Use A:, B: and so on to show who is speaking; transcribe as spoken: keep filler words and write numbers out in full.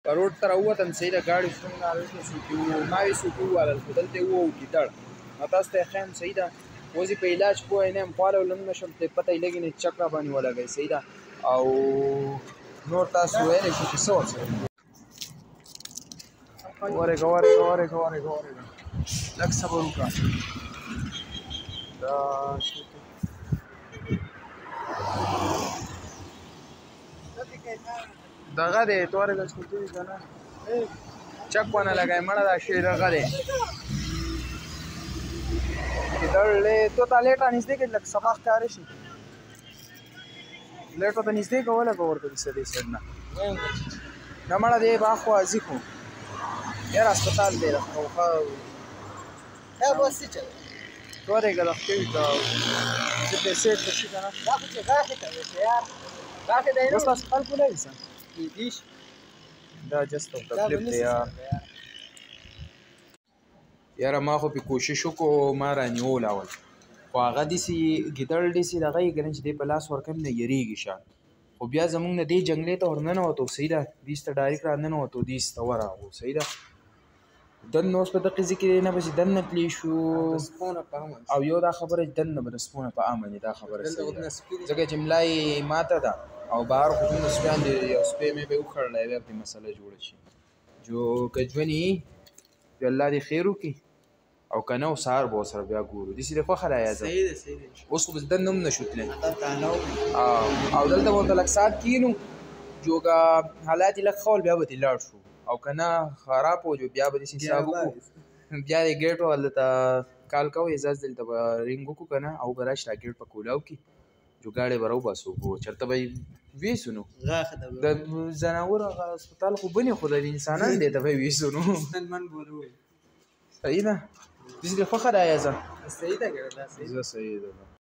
A: روډ ته راووتم سیده ګاډي څومره هلته څوکۍ وو ما وې څوکۍ ووهلل خو دلته یې ووهو ګیدړ نو تاسو ته یې ښیم سیده اوس یې په علاج پوه نه یم خواله ولم نه شم ترې پته یې لګي نه چک راباندې ولګوي سیده او نور تاسو ویلی شئ چې څه ورسره ورېږه ورېږه ورېږه ورېږه ورېږه لږ صبر وکړه دا دغه دی ته ورېږه چې کوترې که نه چک ونه لګوي مړه دا شی دغه دی ګیدړ تو ته لیټ رانږدې کړي لږ صفا ښکاره شي لیټ ورته نږدې که ولګه ورته دسه دې سایډ نه نه مړه دی به اخوا ځي خو یار هسپتال دی ښه ته ورېږه د ښکوي که چې پیسې ته شي که نه اوس تاسو خلکو لري څه دا جست او تکلیف دی یار یاره ما خو پې کوشش وکړو ما رانیول اول خو هغه داسې ګیدړ داسې دغه یې که نه چې دی په لاس ورکوي نه یېرېږي شان خو بیا زمونږ نه دې جنګلې ته ورننوتو صحیح ده دیس ته ډایرکټ راننوتو دیس ته ورغلو صحیح ده دننه اوس په دغې ځای کې دی نه به چې دننه تللی شو او یو دا خبره چې دننه به د سپونه په امن دا خبره صحیح ده ځکه چې ملا یې ماته ده او بهر خو دومره سپیان دي یو سپی مې به یې وخوړلی بیا پرې مسله جوړه شي جو که ژوند یې بیا الله دې خیر وکړي او که نه و سهار به ورسره بیا ګورو داسې دې خوښه رایاده اوس خو به دننه هم نه شو تللی او دلته به ورته لږ ساعت کښېنو جو که حالات یې لږ ښه ول بیا به ترې لاړ شو او که نه خراب و جو بیا به داسې حساب وکړو بیا دې ګیټ هلته کال کوئ اعزاز دلته به رینګ وکړو که نه او به راشي دا ګیټ به کولاو کړي جو ګاډی به راوباسو چېرته به یې ویسو نو د ځناور هغه هسپتال خو بنې خو د انسانان دی ته به یې ویسو نو صحیح ده داسې دې خوښه ده آیا زه زه صحیح ده